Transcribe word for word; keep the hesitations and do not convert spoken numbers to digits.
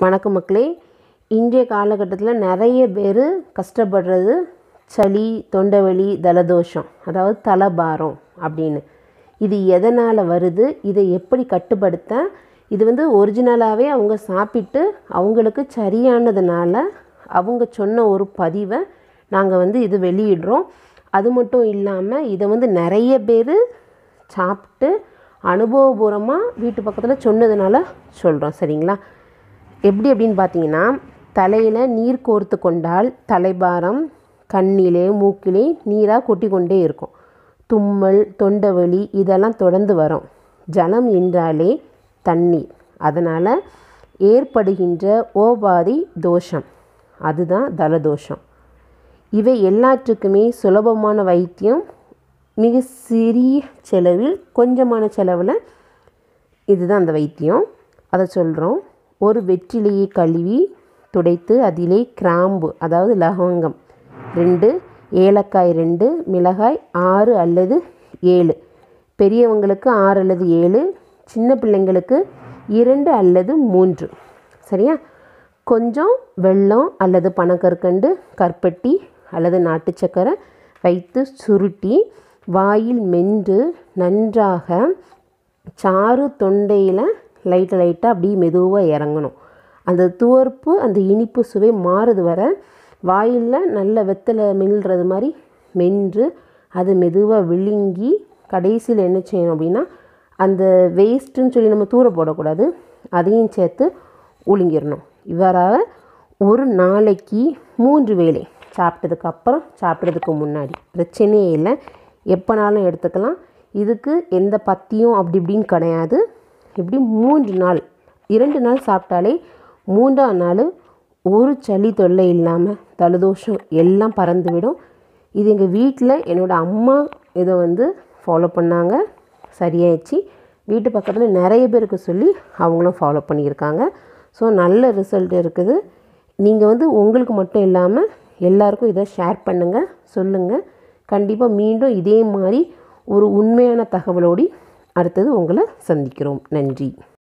வணக்கம் மக்களே. இன்றைய காலகட்டத்தில் நிறைய பேர் கஷ்டப்படுறது சளி, தொண்டைவலி, ஜலதோஷம், அதாவது தலபாரம் அப்படின்னு. இது எதனால் வருது, இதை எப்படி கட்டுப்படுத்த, இது வந்து ஒரிஜினலாகவே அவங்க சாப்பிட்டு அவங்களுக்கு சரியானதுனால அவங்க சொன்ன ஒரு பதிவை நாங்கள் வந்து இது வெளியிடுறோம். அது மட்டும் இல்லாமல் இதை வந்து நிறைய பேர் சாப்பிட்டு அனுபவபூர்வமாக வீட்டு பக்கத்தில் சொன்னதுனால சொல்கிறோம். சரிங்களா? எப்படி அப்படின்னு பார்த்தீங்கன்னா, தலையில் நீர் கோர்த்து கொண்டால் தலைபாரம் கண்ணிலே மூக்கிலே நீராக கொட்டி கொண்டே இருக்கும். தும்மல், தொண்டைவலி இதெல்லாம் தொடர்ந்து வரும். ஜலம் என்றாலே தண்ணீர், அதனால் ஏற்படுகின்ற ஓபாதி தோஷம், அதுதான் ஜலதோஷம். இவை எல்லாத்துக்குமே சுலபமான வைத்தியம், மிக சிறிய செலவில், கொஞ்சமான செலவில் இதுதான் அந்த வைத்தியம். அதை சொல்கிறோம். ஒரு வெற்றிலையை கழுவி துடைத்து அதிலே கிராம்பு, அதாவது லவங்கம் ரெண்டு, ஏலக்காய் ரெண்டு, மிளகாய் ஆறு அல்லது ஏழு, பெரியவங்களுக்கு ஆறு அல்லது ஏழு, சின்ன பிள்ளைங்களுக்கு இரண்டு அல்லது மூன்று. சரியா? கொஞ்சம் வெல்லம் அல்லது பனக்கற்கண்டு, கற்பட்டி அல்லது நாட்டு சக்கரை வைத்து சுருட்டி வாயில் மென்று நன்றாக சாறு தொண்டையில் லைட்டாக லைட்டாக அப்படியே மெதுவாக இறங்கணும். அந்த துவர்ப்பு, அந்த இனிப்பு சுவை மாறுது வர வாயில் நல்ல வெத்தலை மெல்றது மாதிரி மென்று அது மெதுவாக விழுங்கி கடைசியில் என்ன செய்யணும் அப்படின்னா, அந்த வேஸ்ட்டுன்னு சொல்லி நம்ம தூர போடக்கூடாது, அதையும் சேர்த்து உழுங்கிடணும். இவ்வாறாக ஒரு நாளைக்கு மூன்று வேளை, சாப்பிட்டதுக்கு அப்புறம் சாப்பிட்றதுக்கு முன்னாடி பிரச்சனையே இல்லை, எப்போனாலும் எடுத்துக்கலாம். இதுக்கு எந்த பத்தியும் அப்படி இப்படின்னு கிடையாது. இப்படி மூன்று நாள், இரண்டு நாள் சாப்பிட்டாலே மூன்றாம் நாள் ஒரு சளி தொல்லை இல்லாமல் ஜலதோஷம் எல்லாம் பறந்துவிடும். இது எங்கள் வீட்டில் என்னோடய அம்மா இதை வந்து ஃபாலோ பண்ணாங்க, சரியாயிடுச்சு. வீட்டு பக்கத்தில் நிறைய பேருக்கு சொல்லி அவங்களும் ஃபாலோ பண்ணியிருக்காங்க. ஸோ நல்ல ரிசல்ட் இருக்குது. நீங்கள் வந்து உங்களுக்கு மட்டும் இல்லாமல் எல்லாருக்கும் இதை ஷேர் பண்ணுங்கள், சொல்லுங்கள். கண்டிப்பாக மீண்டும் இதே மாதிரி ஒரு உண்மையான தகவலோடு அடுத்தது உங்களை சந்திக்கிறோம். நன்றி.